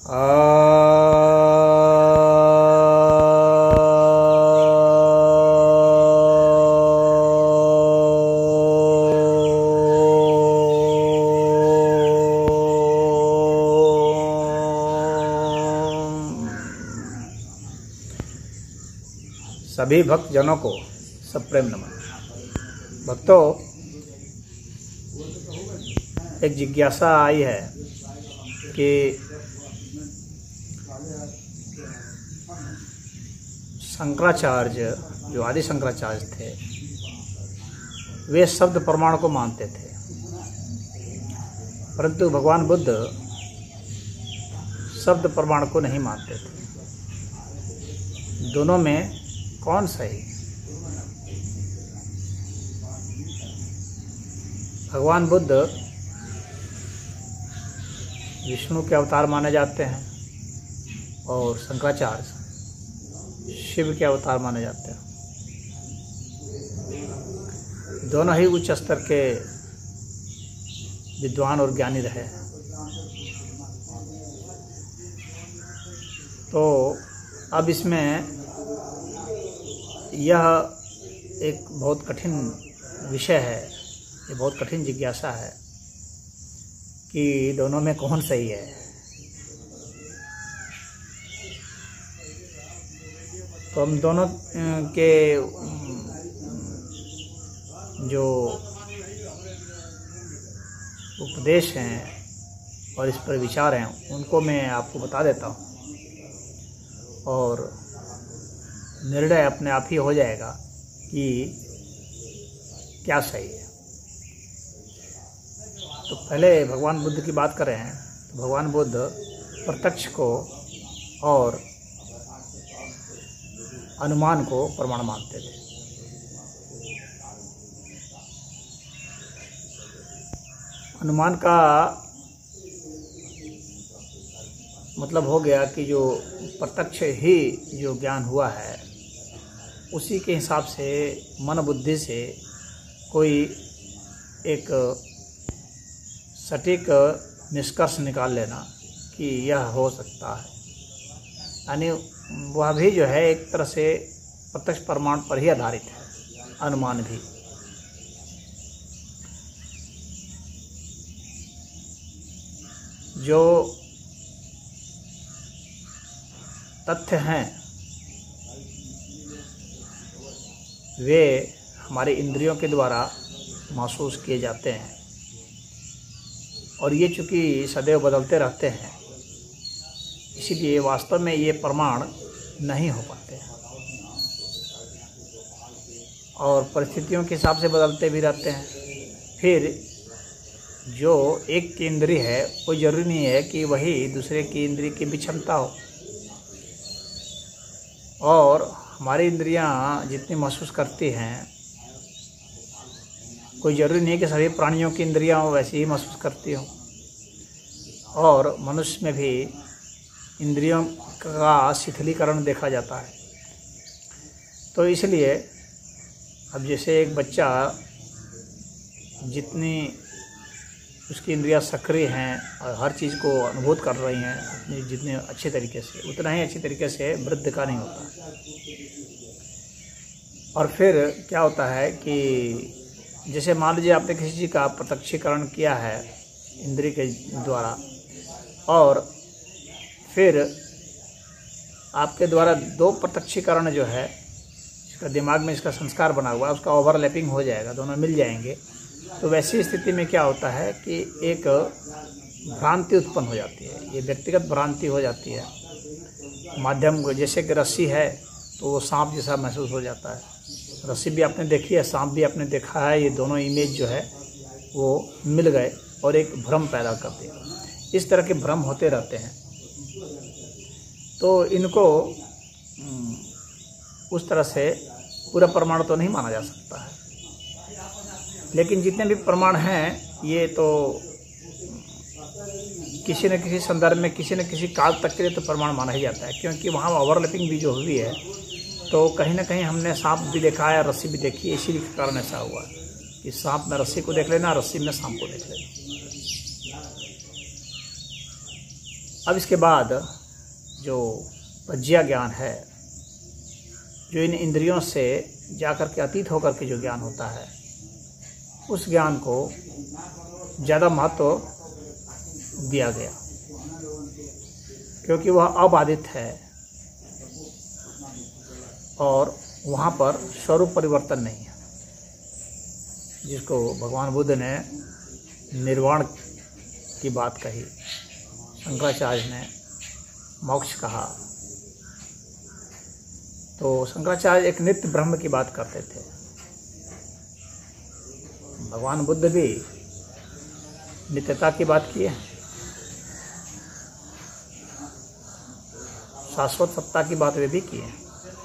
सभी भक्त जनों को सप्रेम नमन। भक्तों, एक जिज्ञासा आई है कि शंकराचार्य, जो आदि शंकराचार्य थे, वे शब्द प्रमाण को मानते थे, परंतु भगवान बुद्ध शब्द प्रमाण को नहीं मानते थे। दोनों में कौन सही? भगवान बुद्ध विष्णु के अवतार माने जाते हैं और शंकराचार्य शिव के अवतार माने जाते हैं। दोनों ही उच्च स्तर के विद्वान और ज्ञानी रहे हैं। तो अब इसमें यह एक बहुत कठिन विषय है, ये बहुत कठिन जिज्ञासा है कि दोनों में कौन सही है। तो हम दोनों के जो उपदेश हैं और इस पर विचार हैं, उनको मैं आपको बता देता हूँ और निर्णय अपने आप ही हो जाएगा कि क्या सही है। तो पहले भगवान बुद्ध की बात करें तो भगवान बुद्ध प्रत्यक्ष को और अनुमान को प्रमाण मानते थे। अनुमान का मतलब हो गया कि जो प्रत्यक्ष ही जो ज्ञान हुआ है, उसी के हिसाब से मन बुद्धि से कोई एक सटीक निष्कर्ष निकाल लेना कि यह हो सकता है, यानी वह भी जो है एक तरह से प्रत्यक्ष प्रमाण पर ही आधारित है, अनुमान भी। जो तथ्य हैं वे हमारे इंद्रियों के द्वारा महसूस किए जाते हैं और ये चूँकि सदैव बदलते रहते हैं, इसीलिए वास्तव में ये प्रमाण नहीं हो पाते हैं और परिस्थितियों के हिसाब से बदलते भी रहते हैं। फिर जो एक की इंद्रिय है, वो जरूरी नहीं है कि वही दूसरे की इंद्रिय की भी क्षमता हो, और हमारी इंद्रियां जितनी महसूस करती हैं, कोई ज़रूरी नहीं है कि सभी प्राणियों की इंद्रियां वैसे ही महसूस करती हों, और मनुष्य में भी इंद्रियों का शिथिलीकरण देखा जाता है। तो इसलिए अब जैसे एक बच्चा, जितनी उसकी इंद्रियां सक्रिय हैं और हर चीज़ को अनुभूत कर रही हैं जितने अच्छे तरीके से, उतना ही अच्छे तरीके से वृद्ध का नहीं होता। और फिर क्या होता है कि जैसे मान लीजिए आपने किसी चीज़ का प्रत्यक्षीकरण किया है इंद्रिय के द्वारा, और फिर आपके द्वारा दो प्रत्यक्षीकरण जो है, इसका दिमाग में इसका संस्कार बना हुआ है, उसका ओवरलैपिंग हो जाएगा, दोनों मिल जाएंगे। तो वैसी स्थिति में क्या होता है कि एक भ्रांति उत्पन्न हो जाती है, ये व्यक्तिगत भ्रांति हो जाती है। माध्यम जैसे कि रस्सी है तो वो सांप जैसा महसूस हो जाता है, रस्सी भी आपने देखी है, सांप भी आपने देखा है, ये दोनों इमेज जो है वो मिल गए और एक भ्रम पैदा कर दिया। इस तरह के भ्रम होते रहते हैं। तो इनको उस तरह से पूरा प्रमाण तो नहीं माना जा सकता है, लेकिन जितने भी प्रमाण हैं ये तो किसी न किसी संदर्भ में, किसी न किसी काल तक के लिए तो प्रमाण माना ही जाता है, क्योंकि वहाँ ओवरलैपिंग भी जो हुई है, तो कहीं ना कहीं हमने सांप भी देखा है, रस्सी भी देखी है, इसी के कारण ऐसा हुआ कि सांप में रस्सी को देख लेना, रस्सी में सांप को देख लेना। अब इसके बाद जो प्रज्ञा ज्ञान है, जो इन इंद्रियों से जाकर के अतीत होकर के जो ज्ञान होता है, उस ज्ञान को ज़्यादा महत्व दिया गया, क्योंकि वह अबाधित है और वहाँ पर स्वरूप परिवर्तन नहीं है, जिसको भगवान बुद्ध ने निर्वाण की बात कही, शंकराचार्य ने मोक्ष कहा। तो शंकराचार्य एक नित्य ब्रह्म की बात करते थे, भगवान बुद्ध भी नित्यता की बात की है, शाश्वत सत्ता की बात वे भी की है।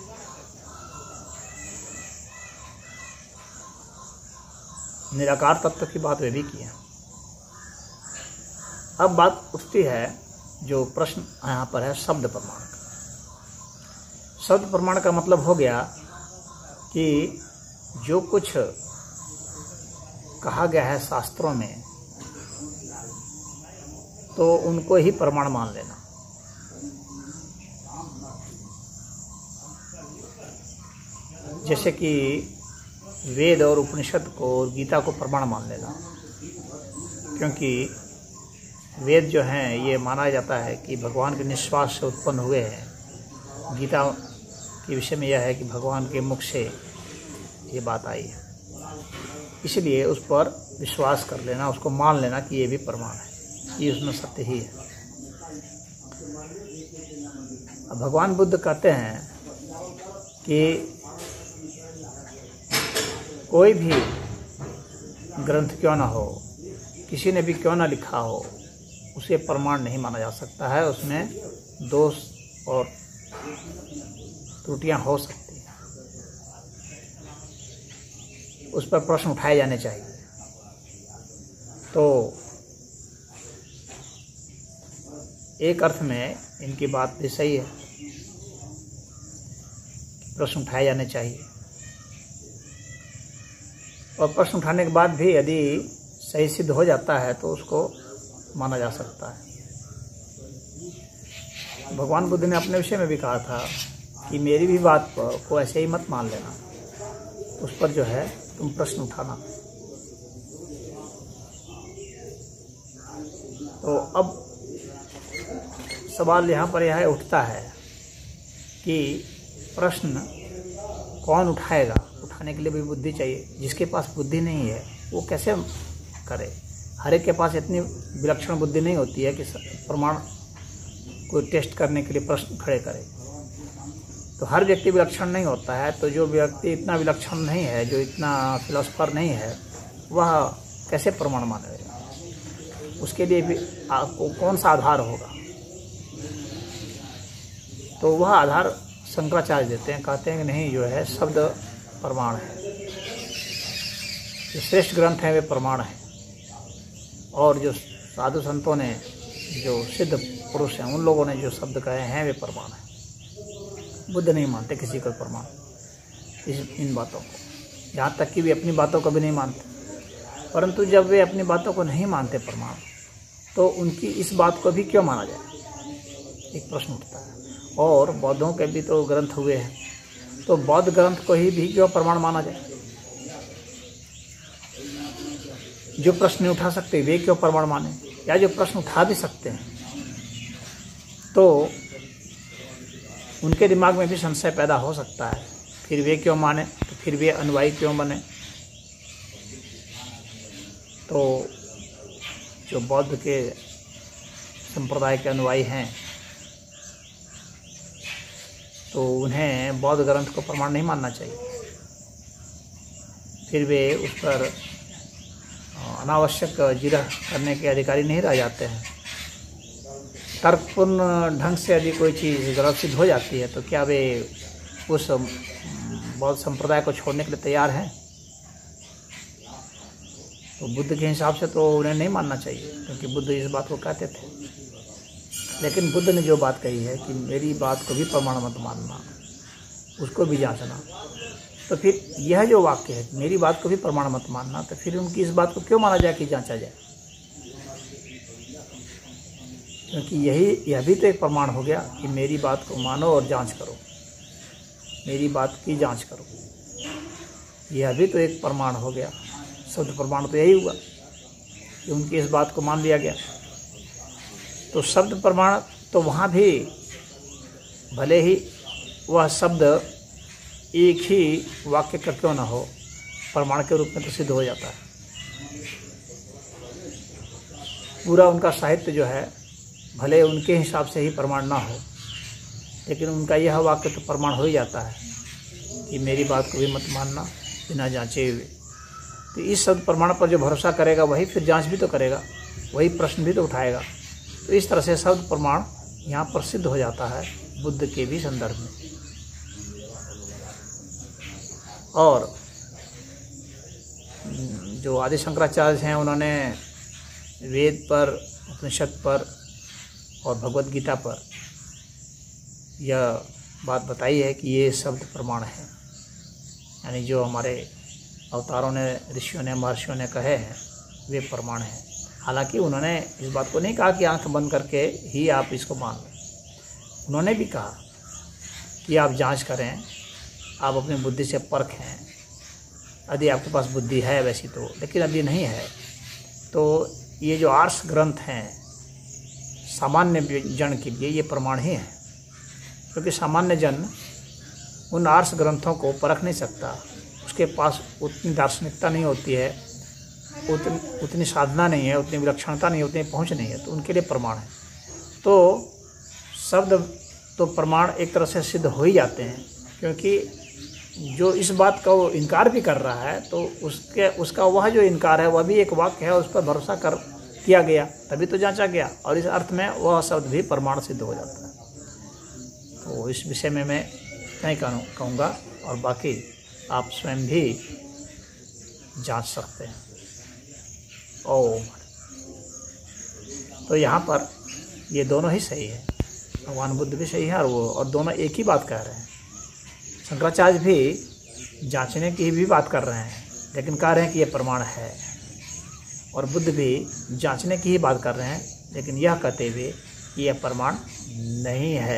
निराकार तत्व की बात वे भी की है। अब बात उठती है, जो प्रश्न यहाँ पर है शब्द प्रमाण का। शब्द प्रमाण का मतलब हो गया कि जो कुछ कहा गया है शास्त्रों में, तो उनको ही प्रमाण मान लेना। जैसे कि वेद और उपनिषद को और गीता को प्रमाण मान लेना, क्योंकि वेद जो हैं ये माना जाता है कि भगवान के निश्वास से उत्पन्न हुए हैं। गीता के विषय में यह है कि भगवान के मुख से ये बात आई है, इसलिए उस पर विश्वास कर लेना, उसको मान लेना कि ये भी प्रमाण है, ये उसमें सत्य ही है। अब भगवान बुद्ध कहते हैं कि कोई भी ग्रंथ क्यों ना हो, किसी ने भी क्यों ना लिखा हो, उसे प्रमाण नहीं माना जा सकता है। उसमें दोष और त्रुटियां हो सकती हैं, उस पर प्रश्न उठाए जाने चाहिए। तो एक अर्थ में इनकी बात भी सही है, प्रश्न उठाए जाने चाहिए, और प्रश्न उठाने के बाद भी यदि सही सिद्ध हो जाता है तो उसको माना जा सकता है। भगवान बुद्ध ने अपने विषय में भी कहा था कि मेरी भी बात को ऐसे ही मत मान लेना, उस पर जो है तुम प्रश्न उठाना। तो अब सवाल यहाँ पर यह उठता है कि प्रश्न कौन उठाएगा? उठाने के लिए भी बुद्धि चाहिए। जिसके पास बुद्धि नहीं है वो कैसे करे? हर एक के पास इतनी विलक्षण बुद्धि नहीं होती है कि प्रमाण को टेस्ट करने के लिए प्रश्न खड़े करे। तो हर व्यक्ति विलक्षण नहीं होता है, तो जो व्यक्ति इतना विलक्षण नहीं है, जो इतना फिलोसफर नहीं है, वह कैसे प्रमाण मानेगा? उसके लिए भी कौन सा आधार होगा? तो वह आधार शंकराचार्य देते हैं, कहते हैं कि नहीं, जो है शब्द प्रमाण है, जो श्रेष्ठ ग्रंथ हैं वे प्रमाण हैं, और जो साधु संतों ने, जो सिद्ध पुरुष हैं, उन लोगों ने जो शब्द कहे हैं वे प्रमाण हैं। बुद्ध नहीं मानते किसी को प्रमाण इन बातों को, यहाँ तक कि वे अपनी बातों को भी नहीं मानते। परंतु जब वे अपनी बातों को नहीं मानते प्रमाण, तो उनकी इस बात को भी क्यों माना जाए? एक प्रश्न उठता है। और बौद्धों के भी तो ग्रंथ हुए हैं, तो बौद्ध ग्रंथ को ही भी क्यों प्रमाण माना जाए? जो प्रश्न नहीं उठा सकते वे क्यों प्रमाण माने? या जो प्रश्न उठा भी सकते हैं तो उनके दिमाग में भी संशय पैदा हो सकता है, फिर वे क्यों माने? तो फिर वे अनुयायी क्यों बने? तो जो बौद्ध के संप्रदाय के अनुयायी हैं, तो उन्हें बौद्ध ग्रंथ को प्रमाण नहीं मानना चाहिए। फिर वे उस पर अनावश्यक जिरह करने के अधिकारी नहीं रह जाते हैं। तर्कपूर्ण ढंग से यदि कोई चीज़ गलत सिद्ध हो जाती है, तो क्या वे उस बौद्ध संप्रदाय को छोड़ने के लिए तैयार हैं? तो बुद्ध के हिसाब से तो उन्हें नहीं मानना चाहिए, क्योंकि बुद्ध इस बात को कहते थे। लेकिन बुद्ध ने जो बात कही है कि मेरी बात को भी प्रमाण मत मानना, उसको भी जांचना, तो फिर यह जो वाक्य है मेरी बात को भी प्रमाण मत मानना, तो फिर उनकी इस बात को क्यों माना जाए कि जांचा जाए? क्योंकि यह भी तो एक प्रमाण हो गया कि मेरी बात को मानो और जांच करो, मेरी बात की जांच करो। यह भी तो एक प्रमाण हो गया। शब्द प्रमाण तो यही हुआ कि उनकी इस बात को मान लिया गया। तो शब्द प्रमाण तो वहाँ भी भले ही वह शब्द एक ही वाक्य का क्यों ना हो, प्रमाण के रूप में तो सिद्ध हो जाता है। पूरा उनका साहित्य जो है भले उनके हिसाब से ही प्रमाण ना हो, लेकिन उनका यह वाक्य तो प्रमाण हो ही जाता है कि मेरी बात को भी मत मानना बिना जांचे हुए। तो इस शब्द प्रमाण पर जो भरोसा करेगा वही फिर जांच भी तो करेगा, वही प्रश्न भी तो उठाएगा। तो इस तरह से शब्द प्रमाण यहाँ पर सिद्ध हो जाता है बुद्ध के भी संदर्भ में। और जो आदि शंकराचार्य हैं उन्होंने वेद पर, उपनिषद पर और भगवद गीता पर यह बात बताई है कि ये शब्द प्रमाण है, यानी जो हमारे अवतारों ने, ऋषियों ने, महर्षियों ने कहे हैं वे प्रमाण हैं। हालांकि उन्होंने इस बात को नहीं कहा कि आंख बंद करके ही आप इसको मान लें। उन्होंने भी कहा कि आप जांच करें, आप अपनी बुद्धि से परखें। यदि आपके पास बुद्धि है वैसी तो, लेकिन यदि नहीं है तो ये जो आर्ष ग्रंथ हैं सामान्य जन के लिए ये प्रमाण ही है। क्योंकि सामान्य जन उन आर्ष ग्रंथों को परख नहीं सकता, उसके पास उतनी दार्शनिकता नहीं होती है, उतनी साधना नहीं है, उतनी विलक्षणता नहीं है, उतनी पहुँच नहीं है, तो उनके लिए प्रमाण है। तो शब्द तो प्रमाण एक तरह से सिद्ध हो ही जाते हैं, क्योंकि जो इस बात का वो इनकार भी कर रहा है तो उसका वह जो इनकार है वह भी एक वाक्य है, उस पर भरोसा कर किया गया तभी तो जांचा गया, और इस अर्थ में वह शब्द भी प्रमाण सिद्ध हो जाता है। तो इस विषय में मैं नहीं कहूँगा, और बाकी आप स्वयं भी जांच सकते हैं। ओम। तो यहाँ पर ये दोनों ही सही है, भगवान बुद्ध भी सही है और दोनों एक ही बात कह रहे हैं। शंकराचार्य भी जांचने की भी बात कर रहे हैं, लेकिन कह रहे हैं कि ये प्रमाण है, और बुद्ध भी जांचने की ही बात कर रहे हैं, लेकिन यह कहते हुए कि यह प्रमाण नहीं है।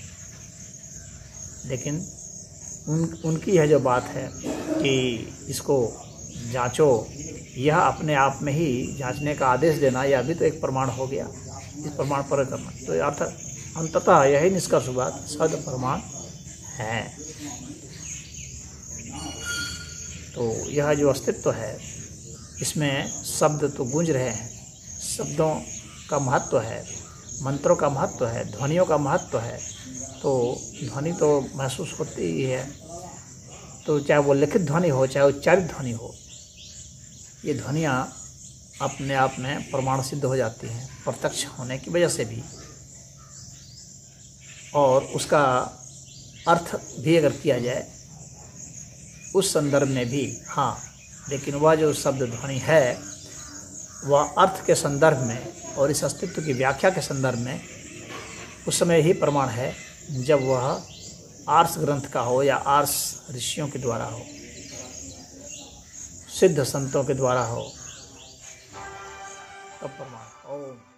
लेकिन उनकी यह जो बात है कि इसको जांचो, यह अपने आप में ही जांचने का आदेश देना, यह भी तो एक प्रमाण हो गया। इस प्रमाण पर करना तो अर्थ अंततः यही निष्कर्ष हुआ, शब्द प्रमाण है। तो यह जो अस्तित्व है इसमें शब्द तो गूंज रहे हैं, शब्दों का महत्व है, मंत्रों का महत्व है, ध्वनियों का महत्व है। तो ध्वनि तो महसूस होती ही है, तो चाहे वो लिखित ध्वनि हो चाहे उच्चारित ध्वनि हो, ये ध्वनियाँ अपने आप में प्रमाण सिद्ध हो जाती हैं प्रत्यक्ष होने की वजह से भी, और उसका अर्थ भी अगर किया जाए उस संदर्भ में भी हाँ, लेकिन वह जो शब्द ध्वनि है वह अर्थ के संदर्भ में और इस अस्तित्व की व्याख्या के संदर्भ में उस समय ही प्रमाण है जब वह आर्ष ग्रंथ का हो या आर्ष ऋषियों के द्वारा हो, सिद्ध संतों के द्वारा हो, तब प्रमाण। ओम।